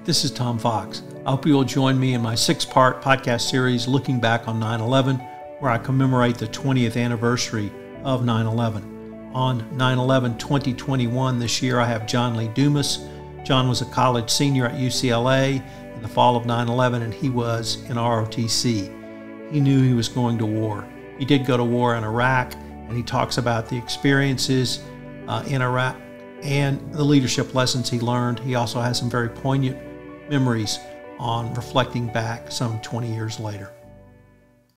This is Tom Fox. I hope you will join me in my 6-part podcast series looking back on 9/11, where I commemorate the 20th anniversary of 9/11. On 9/11/2021 this year, I have John Lee Dumas. John was a college senior at UCLA in the fall of 9/11, and he was in ROTC. He knew he was going to war. He did go to war in Iraq, and he talks about the experiences in Iraq and the leadership lessons he learned. He also has some very poignant memories on reflecting back some 20 years later.